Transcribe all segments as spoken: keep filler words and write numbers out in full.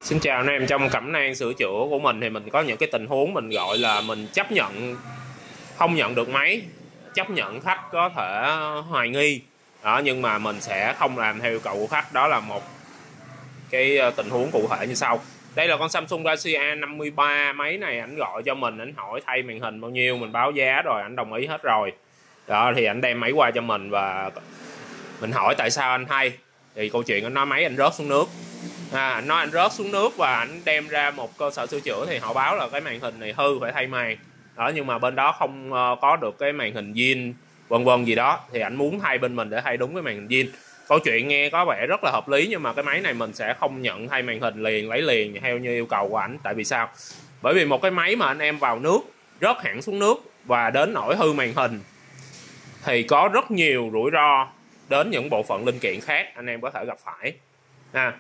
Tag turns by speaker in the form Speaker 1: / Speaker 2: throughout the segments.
Speaker 1: Xin chào anh em, trong cẩm nang sửa chữa của mình thì mình có những cái tình huống mình gọi là mình chấp nhận không nhận được máy, chấp nhận khách có thể hoài nghi đó, nhưng mà mình sẽ không làm theo yêu cầu của khách. Đó là một cái tình huống cụ thể như sau. Đây là con Samsung Galaxy A năm mươi ba. Máy này ảnh gọi cho mình, ảnh hỏi thay màn hình bao nhiêu, mình báo giá rồi, ảnh đồng ý hết rồi đó, thì ảnh đem máy qua cho mình và mình hỏi tại sao anh thay, thì câu chuyện anh nói máy anh rớt xuống nước. À, anh nói anh rớt xuống nước và anh đem ra một cơ sở sửa chữa thì họ báo là cái màn hình này hư phải thay màn đó, nhưng mà bên đó không có được cái màn hình zin vân vân gì đó, thì anh muốn thay bên mình để thay đúng cái màn hình zin. Câu chuyện nghe có vẻ rất là hợp lý, nhưng mà cái máy này mình sẽ không nhận thay màn hình liền, lấy liền theo như yêu cầu của ảnh. Tại vì sao? Bởi vì một cái máy mà anh em vào nước, rớt hẳn xuống nước và đến nỗi hư màn hình thì có rất nhiều rủi ro đến những bộ phận linh kiện khác anh em có thể gặp phải. À,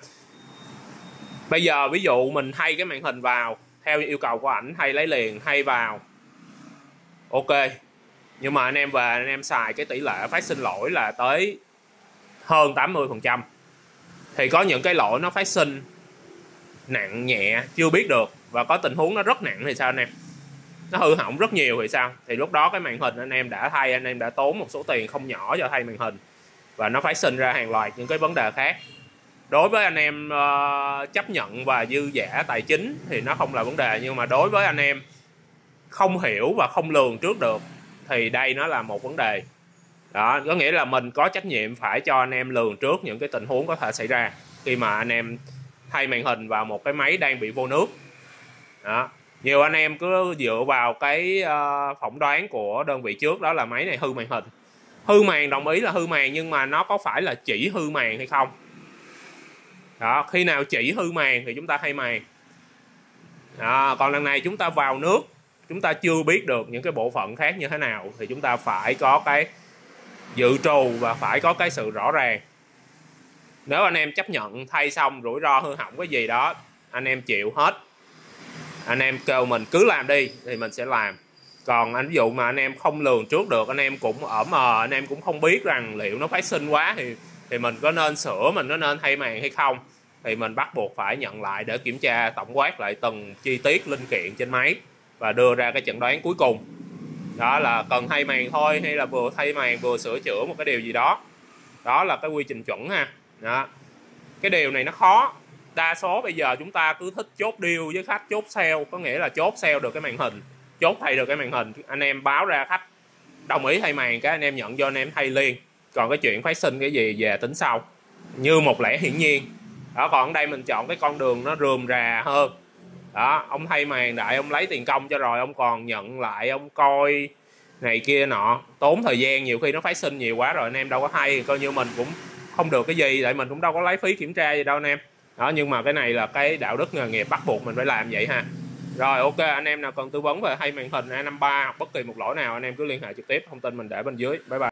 Speaker 1: bây giờ ví dụ mình thay cái màn hình vào theo yêu cầu của ảnh, thay lấy liền, thay vào ok, nhưng mà anh em về anh em xài cái tỷ lệ phát sinh lỗi là tới hơn tám mươi phần trăm, thì có những cái lỗi nó phát sinh nặng nhẹ chưa biết được, và có tình huống nó rất nặng thì sao anh em, nó hư hỏng rất nhiều thì sao, thì lúc đó cái màn hình anh em đã thay, anh em đã tốn một số tiền không nhỏ cho thay màn hình và nó phát sinh ra hàng loạt những cái vấn đề khác. Đối với anh em uh, chấp nhận và dư giả tài chính thì nó không là vấn đề, nhưng mà đối với anh em không hiểu và không lường trước được thì đây nó là một vấn đề đó. Có nghĩa là mình có trách nhiệm phải cho anh em lường trước những cái tình huống có thể xảy ra khi mà anh em thay màn hình vào một cái máy đang bị vô nước đó. Nhiều anh em cứ dựa vào cái uh, phỏng đoán của đơn vị trước, đó là máy này hư màn hình. Hư màn đồng ý là hư màn, nhưng mà nó có phải là chỉ hư màn hay không đó. Khi nào chỉ hư màn thì chúng ta thay màn đó. Còn lần này chúng ta vào nước, chúng ta chưa biết được những cái bộ phận khác như thế nào, thì chúng ta phải có cái dự trù và phải có cái sự rõ ràng. Nếu anh em chấp nhận thay xong rủi ro hư hỏng cái gì đó, anh em chịu hết, anh em kêu mình cứ làm đi thì mình sẽ làm. Còn anh ví dụ mà anh em không lường trước được, anh em cũng ở mờ, anh em cũng không biết rằng liệu nó phát sinh quá thì thì mình có nên sửa, mình có nên thay màn hay không, thì mình bắt buộc phải nhận lại để kiểm tra tổng quát lại từng chi tiết linh kiện trên máy và đưa ra cái chẩn đoán cuối cùng. Đó là cần thay màn thôi, hay là vừa thay màn vừa sửa chữa một cái điều gì đó. Đó là cái quy trình chuẩn ha. Đó. Cái điều này nó khó. Đa số bây giờ chúng ta cứ thích chốt deal với khách, chốt sale, có nghĩa là chốt sale được cái màn hình, chốt thay được cái màn hình, anh em báo ra khách đồng ý thay màn, cái anh em nhận vô anh em thay liền. Còn cái chuyện phát sinh cái gì về tính sau, như một lẽ hiển nhiên đó. Còn ở đây mình chọn cái con đường nó rườm rà hơn đó. Ông thay màn đại, ông lấy tiền công cho rồi ông còn nhận lại, ông coi này kia nọ, tốn thời gian, nhiều khi nó phát sinh nhiều quá rồi anh em đâu có thay, coi như mình cũng không được cái gì, tại mình cũng đâu có lấy phí kiểm tra gì đâu anh em đó. Nhưng mà cái này là cái đạo đức nghề nghiệp, bắt buộc mình phải làm vậy ha. Rồi ok, anh em nào cần tư vấn về thay màn hình A năm mươi ba hoặc bất kỳ một lỗi nào, anh em cứ liên hệ trực tiếp, thông tin mình để bên dưới. Bye bye.